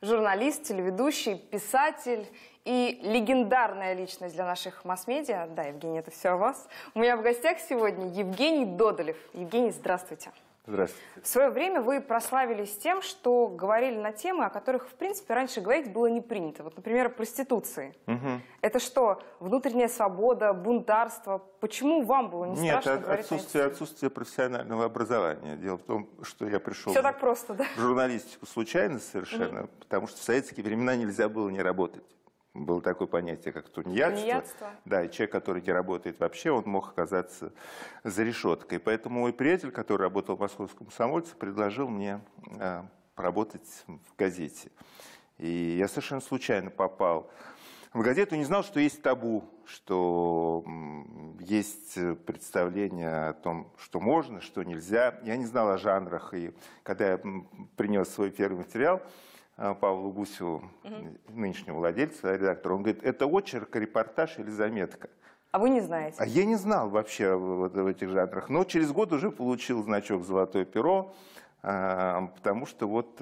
журналист, телеведущий, писатель и легендарная личность для наших масс-медиа. Да, Евгений, это все о вас. У меня в гостях сегодня Евгений Додолев. Евгений, здравствуйте. Здравствуйте. В свое время вы прославились тем, что говорили на темы, о которых, в принципе, раньше говорить было не принято. Вот, например, о проституции. Угу. Это что, внутренняя свобода, бунтарство? Почему вам было не страшно говорить на эти темы? Отсутствие профессионального образования. Дело в том, что я пришел Все так просто, да? в журналистику случайно совершенно, потому что в советские времена нельзя было не работать. Было такое понятие, как тунеядство. Да, и человек, который не работает вообще, он мог оказаться за решеткой. Поэтому мой приятель, который работал в «Московском комсомольце», предложил мне поработать в газете. И я совершенно случайно попал в газету, не знал, что есть табу, что есть представление о том, что можно, что нельзя. Я не знал о жанрах. И когда я принес свой первый материал Павлу Гусеву, нынешнему владельцу, редактору, он говорит, это очерк, репортаж или заметка. А вы не знаете? А я не знал вообще вот в этих жанрах. Но через год уже получил значок «Золотое перо», потому что вот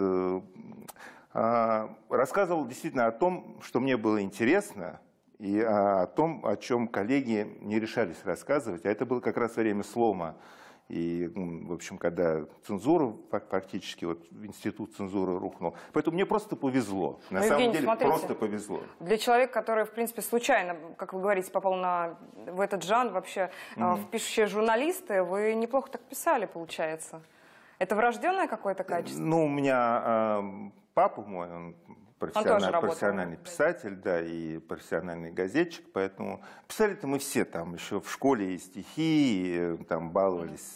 рассказывал действительно о том, что мне было интересно, и о том, о чем коллеги не решались рассказывать. А это было как раз время слома. И, в общем, когда цензура, фактически, вот институт цензуры рухнул. Поэтому мне просто повезло. На самом деле, смотрите, просто повезло. Для человека, который, в принципе, случайно, как вы говорите, попал в этот жанр, вообще, в пишущие журналисты, вы неплохо так писали, получается. Это врожденное какое-то качество? Ну, у меня папа мой, он профессиональный писатель, да, и профессиональный газетчик, поэтому писали-то мы все там еще в школе и стихи, и, там баловались,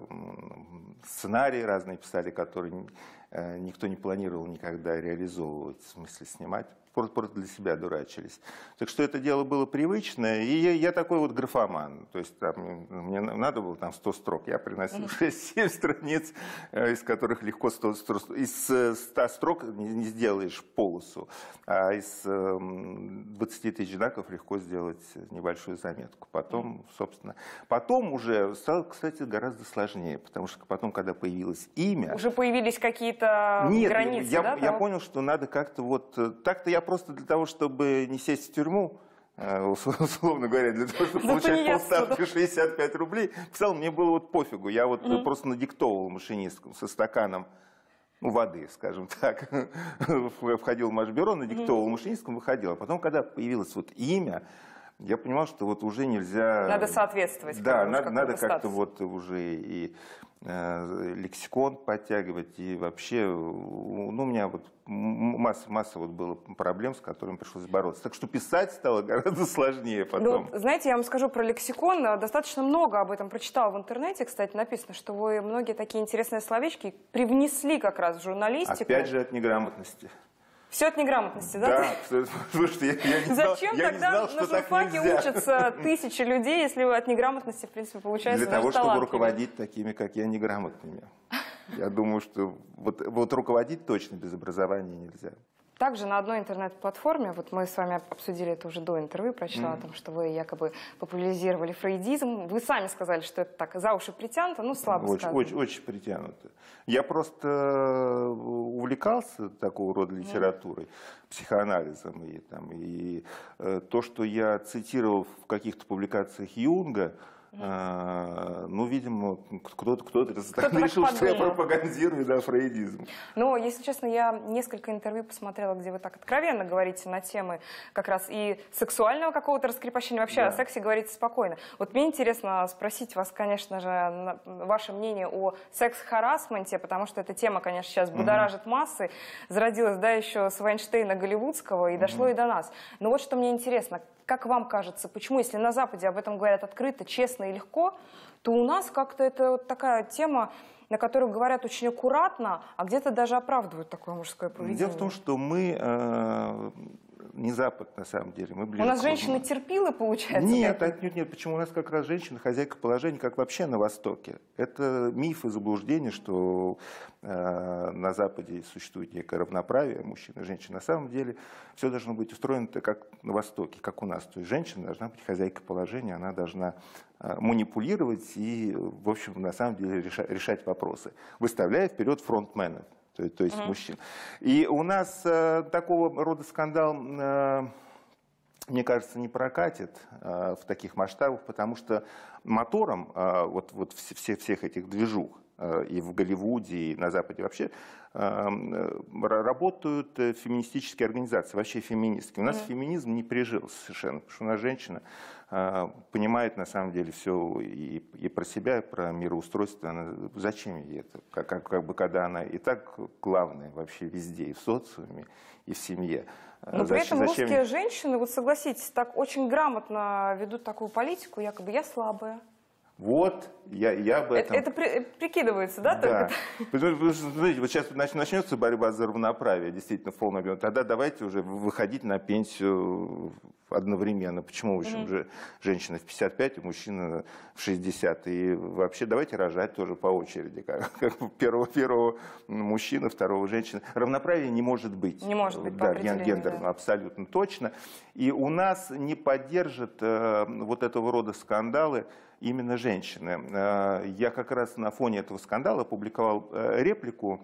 сценарии разные писали, которые никто не планировал никогда реализовывать, в смысле снимать. Просто для себя дурачились. Так что это дело было привычное, и я такой вот графоман. То есть там, мне надо было там 100 строк, я приносил 6-7 страниц, из которых легко из 100 строк не сделаешь полосу, а из 20 тысяч знаков легко сделать небольшую заметку. Потом, собственно, потом уже стало, кстати, гораздо сложнее, потому что потом, когда появилось имя... Уже появились какие-то границы, да? Я понял, что надо как-то вот... Так-то я просто для того, чтобы не сесть в тюрьму, условно говоря, для того, чтобы получать полставки 65 рублей, писал, мне было вот пофигу. Я вот просто надиктовывал машинистку со стаканом воды, скажем так. Входил в Машбюро, надиктовывал машинисткам, выходил. А потом, когда появилось вот имя, я понимал, что вот уже нельзя... Надо соответствовать. Да, надо как-то вот уже и лексикон подтягивать, и вообще, ну, у меня вот масса вот было проблем, с которыми пришлось бороться. Так что писать стало гораздо сложнее потом. Ну, знаете, я вам скажу про лексикон. Достаточно много об этом прочитала в интернете. Кстати, написано, что вы многие такие интересные словечки привнесли как раз в журналистику. Опять же от неграмотности. Все от неграмотности, да? Да, слушайте, я не знал, зачем тогда на журфаке учатся тысячи людей, если вы от неграмотности, в принципе, получается для того, чтобы руководить такими, как я, неграмотными. Я думаю, что вот руководить точно без образования нельзя. Также на одной интернет-платформе, вот мы с вами обсудили это уже до интервью, прочла о том, что вы якобы популяризировали фрейдизм. Вы сами сказали, что это так за уши притянуто, ну слабо сказано. Очень притянуто. Я просто увлекался такого рода литературой, психоанализом. И то, что я цитировал в каких-то публикациях Юнга, ну, видимо, кто-то решил, что я пропагандирую, да, фрейдизм. Но, если честно, я несколько интервью посмотрела, где вы так откровенно говорите на темы как раз и сексуального какого-то раскрепощения, вообще о сексе говорите спокойно. Вот мне интересно спросить вас, конечно же, ваше мнение о секс-харассменте, потому что эта тема, конечно, сейчас будоражит массы. Зародилась, да, еще с Вайнштейна голливудского и дошло и до нас. Но вот что мне интересно. Как вам кажется, почему, если на Западе об этом говорят открыто, честно и легко, то у нас как-то это вот такая тема, на которую говорят очень аккуратно, а где-то даже оправдывают такое мужское поведение? Дело в том, что мы не Запад, на самом деле. Мы ближе. У нас женщины терпилы, получается? Нет, почему у нас как раз женщина хозяйка положения, как вообще на Востоке. Это миф и заблуждение, что на Западе существует некое равноправие мужчин и женщин. На самом деле все должно быть устроено как на Востоке, как у нас. То есть женщина должна быть хозяйкой положения, она должна манипулировать и, в общем, на самом деле решать вопросы, выставляя вперед фронтменов. то есть мужчин. И у нас такого рода скандал, мне кажется, не прокатит в таких масштабах, потому что мотором вот всех этих движух и в Голливуде, и на Западе вообще работают феминистические организации, вообще феминистские. У нас феминизм не прижился совершенно, потому что у нас женщина понимает на самом деле все и про себя, и про мироустройство. Зачем ей это? Как бы когда она и так главная вообще везде, и в социуме, и в семье. Но при этом русские женщины, вот согласитесь, так очень грамотно ведут такую политику, якобы я слабая. Вот, я об этом... Это прикидывается, да? Да. Потому что, смотрите, вот сейчас начнется борьба за равноправие, действительно, в полном объеме. Тогда давайте уже выходить на пенсию одновременно. Почему уже женщина в 55, а мужчина в 60? И вообще давайте рожать тоже по очереди. Как первого мужчины, второго женщины. Равноправия не может быть. Не может быть, да, гендерно, абсолютно точно. И у нас не поддержат вот этого рода скандалы именно женщины. Я как раз на фоне этого скандала опубликовал реплику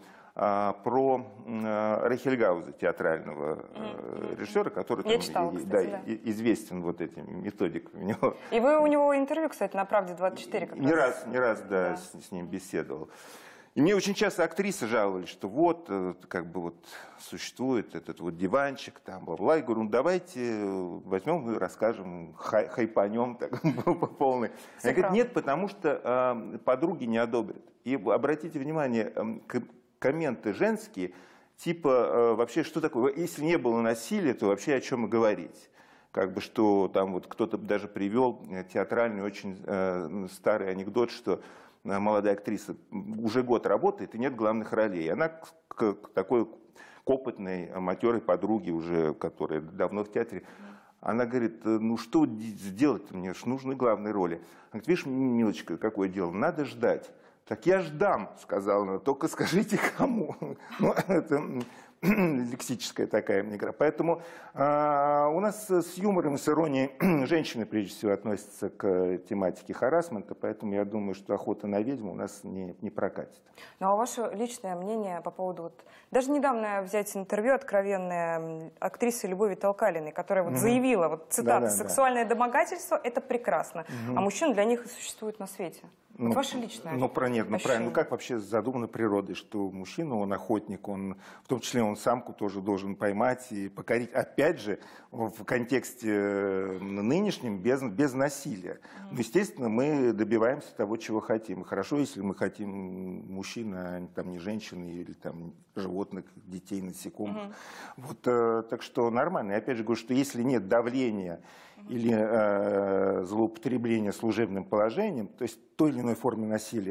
про Рейхельгауза, театрального режиссера, который там, читала, кстати, да. известен вот этим методиками у него. И вы у него интервью, кстати, на «Правде-24» как раз. Не раз, да, с ним беседовал. И мне очень часто актрисы жаловались, что вот, как бы вот существует этот вот диванчик, там, бла-бла. Я говорю, ну давайте возьмем и расскажем, хайпанем так, по полной. Я говорю, нет, потому что подруги не одобрят. И обратите внимание, комменты женские, типа, вообще, что такое, если не было насилия, то вообще о чем и говорить. Как бы, что там вот кто-то даже привел театральный очень старый анекдот, что молодая актриса уже год работает и нет главных ролей. Она к такой опытной, матерой подруге уже, которая давно в театре, она говорит, ну что сделать-то, мне же нужны главные роли. Она говорит, видишь, милочка, какое дело, надо ждать. Так я ждам, сказала она, только скажите кому. Ну, это лексическая такая игра. Поэтому у нас с юмором и с иронией женщины, прежде всего, относятся к тематике харассмента, поэтому я думаю, что охота на ведьму у нас не прокатит. Ну а ваше личное мнение по поводу... Вот, даже недавно взять интервью откровенной актрисы Любови Толкалиной, которая вот заявила, вот цитата, «Сексуальное домогательство – это прекрасно, а мужчин для них и существует на свете». Вот ваше личное ощущение. Ну как вообще задумано природой, что мужчина, он охотник, он, в том числе он самку тоже должен поймать и покорить. Опять же, в контексте нынешнем, без насилия. Но, естественно, мы добиваемся того, чего хотим. И хорошо, если мы хотим мужчин, а там, не женщин или там, животных, детей, насекомых. Вот, так что нормально. И опять же говорю, что если нет давления или злоупотребления служебным положением, то есть той или иной форме насилия,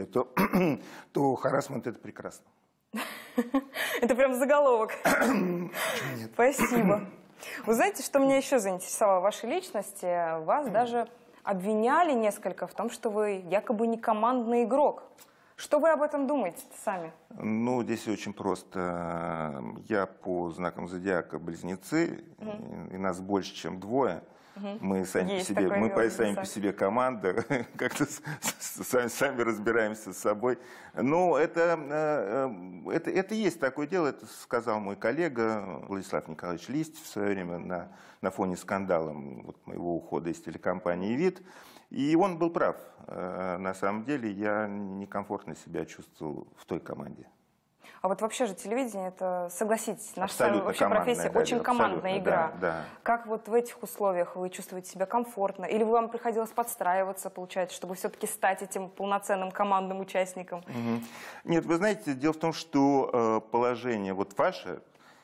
то харассмент – это прекрасно. Это прям заголовок. Спасибо. Вы знаете, что меня еще заинтересовало в вашей личности? Вас даже обвиняли несколько в том, что вы якобы не командный игрок. Что вы об этом думаете сами? Ну, здесь очень просто. Я по знакам зодиака близнецы, и нас больше, чем двое. Мы сами по себе команда, как-то сами разбираемся с собой. Но это есть такое дело, это сказал мой коллега Владислав Николаевич Листьев в свое время на фоне скандала вот, моего ухода из телекомпании «Вид». И он был прав. На самом деле я некомфортно себя чувствовал в той команде. А вот вообще же телевидение, это, согласитесь, наша вообще профессия, очень командная игра. Да. Как вот в этих условиях вы чувствуете себя комфортно? Или вам приходилось подстраиваться, получается, чтобы все-таки стать этим полноценным командным участником? Нет, вы знаете, дело в том, что положение вот ваше,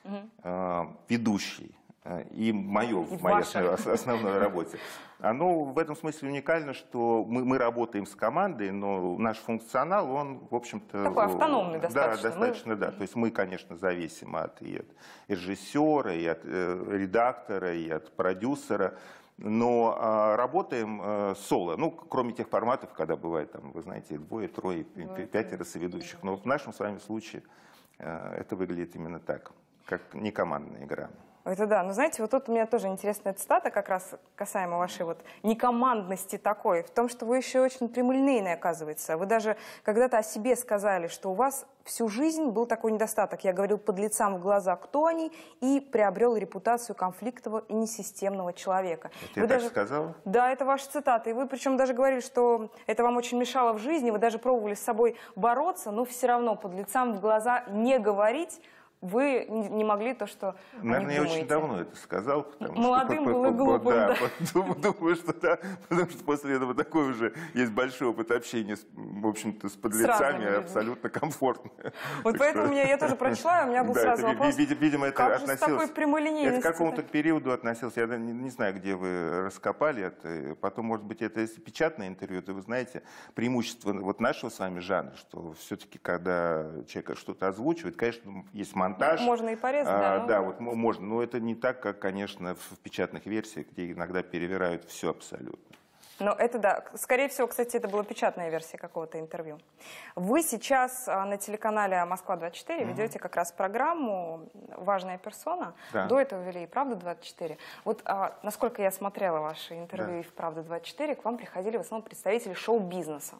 ведущий, и мое в моей основной работе. Оно в этом смысле уникально, что мы работаем с командой, но наш функционал, он, в общем-то... Такой автономный достаточно. Да, достаточно, да. То есть мы, конечно, зависим от режиссера, и от редактора, и от продюсера, но работаем соло. Ну, кроме тех форматов, когда бывает, там, вы знаете, 2, 3, 5 соведущих. Но в нашем с вами случае это выглядит именно так, как некомандная игра. Это да. Но знаете, вот тут у меня тоже интересная цитата, как раз касаемо вашей вот некомандности такой, в том, что вы еще очень прямолинейны, оказывается. Вы даже когда-то о себе сказали, что у вас всю жизнь был такой недостаток. Я говорил подлецам в глаза, кто они, и приобрел репутацию конфликтового и несистемного человека. Это я так сказал? Да, это ваша цитата. И вы причем даже говорили, что это вам очень мешало в жизни, вы даже пробовали с собой бороться, но все равно подлецам в глаза не говорить, вы не могли то, что наверное, я очень давно это сказал. Молодым было глупо, да. Думаю, что да, потому что после этого такой уже есть большой опыт общения, в общем-то, с подлецами, абсолютно комфортно. Вот поэтому я тоже прочла, и у меня был сразу вопрос, видимо, это как же с такой прямолинейностью? Это к какому-то периоду относился, я не знаю, где вы раскопали это, потом, может быть, это если печатное интервью, то вы знаете, преимущество вот нашего с вами жанра, что все-таки, когда человек что-то озвучивает, конечно, есть монтаж. Можно и порезать, да. Да, вот можно, но это не так, как, конечно, в печатных версиях, где иногда перевирают все абсолютно. Но это да. Скорее всего, кстати, это была печатная версия какого-то интервью. Вы сейчас на телеканале «Москва-24» ведете как раз программу «Важная персона». Да. До этого вели и «Правда-24». Вот насколько я смотрела ваши интервью и в «Правда-24», к вам приходили в основном представители шоу-бизнеса.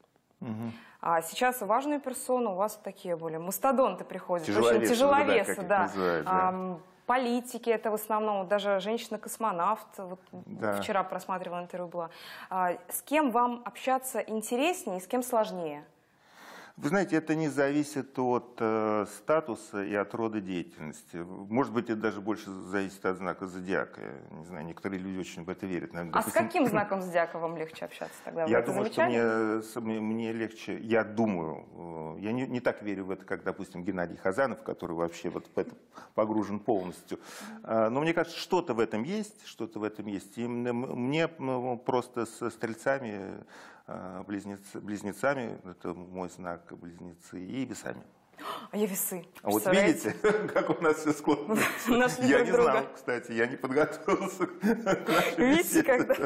А сейчас важную персону у вас такие более мастодонты приходят. Тяжеловесы, да. Политики, это в основном даже женщина-космонавт. Вот вчера просматривала интервью была. С кем вам общаться интереснее и с кем сложнее? Вы знаете, это не зависит от статуса и от рода деятельности. Может быть, это даже больше зависит от знака зодиака. Я не знаю, некоторые люди очень в это верят. Наверное, допустим... с каким знаком зодиака вам легче общаться тогда? Я думаю, что мне легче, я думаю, я не так верю в это, как, допустим, Геннадий Хазанов, который вообще вот в это погружен полностью. Но мне кажется, что-то в этом есть, И мне просто со стрельцами, близнецами, это мой знак, близнецы, и весами. А я весы. А вот видите, как у нас все складывается. Я не знал, кстати, я не подготовился к нашей беседе.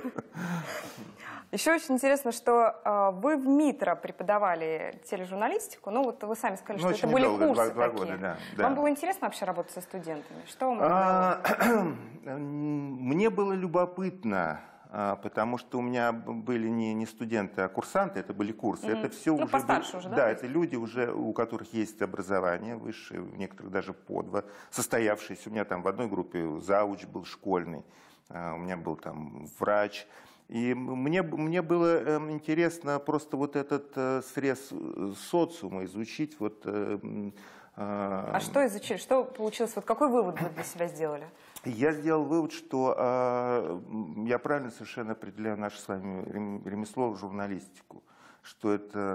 Еще очень интересно, что вы в МИТРО преподавали тележурналистику. Ну вот вы сами сказали, что это были курсы такие. Да. Вам было интересно вообще работать со студентами? Что вам Мне было любопытно. Потому что у меня были не студенты, а курсанты, это были курсы. Это все уже постарше уже, да? Да, это люди уже, у которых есть образование высшее, у некоторых даже по 2, состоявшиеся. У меня там в одной группе зауч был школьный, у меня был там врач. И мне было интересно просто вот этот срез социума изучить. А что изучили? Что получилось? Вот какой вывод вы для себя сделали? Я сделал вывод, что я правильно совершенно определяю наше с вами ремесло, журналистику, что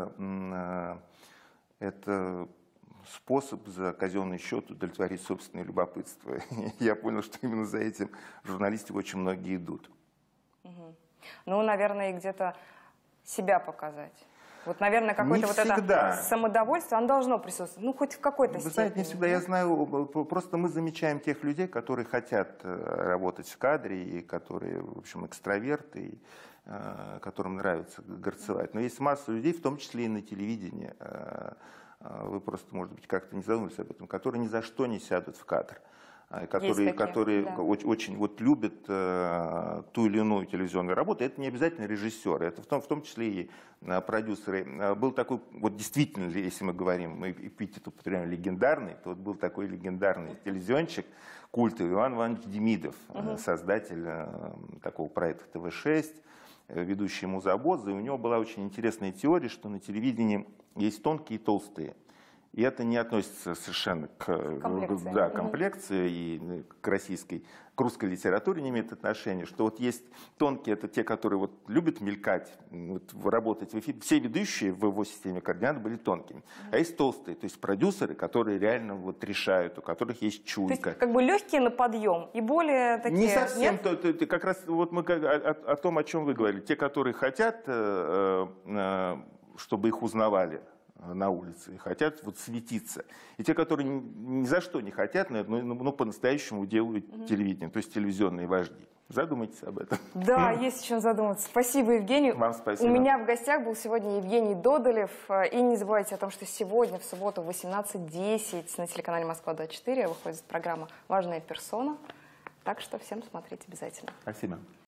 это способ за казенный счет удовлетворить собственное любопытство. Я понял, что именно за этим в журналистику очень многие идут. Ну, наверное, и где-то себя показать. Вот, наверное, какое-то вот это самодовольство, оно должно присутствовать, ну, хоть в какой-то степени. Вы знаете, не всегда, я знаю, просто мы замечаем тех людей, которые хотят работать в кадре, и которые, в общем, экстраверты, и которым нравится горцевать. Но есть масса людей, в том числе и на телевидении, вы просто, может быть, как-то не задумывались об этом, которые ни за что не сядут в кадр. Которые очень любят ту или иную телевизионную работу. Это не обязательно режиссеры, это в том числе и продюсеры. Был такой, вот действительно, если мы говорим, мы эпитет употребляем легендарный, то вот был такой легендарный телевизионщик, культовый Иван Иванович Демидов, создатель такого проекта ТВ-6, ведущий Музабоз. И у него была очень интересная теория, что на телевидении есть тонкие и толстые. И это не относится совершенно к комплекции и к русской литературе не имеет отношения, что вот есть тонкие, это те, которые вот любят мелькать, работать в эфире. Все ведущие в его системе координат были тонкими. А есть толстые, то есть продюсеры, которые реально вот решают, у которых есть чуйка. То есть как бы легкие на подъем и более такие... Не совсем, как раз вот мы о том, о чем вы говорили. Те, которые хотят, чтобы их узнавали на улице, хотят вот светиться. И те, которые ни за что не хотят, но по-настоящему делают телевидение, то есть телевизионные вожди. Задумайтесь об этом. Да, есть о чем задуматься. Спасибо, Евгений. Вам спасибо. У меня в гостях был сегодня Евгений Додолев. И не забывайте о том, что сегодня, в субботу, в 18:10 на телеканале «Москва-24» выходит программа «Важная персона». Так что всем смотреть обязательно. Спасибо.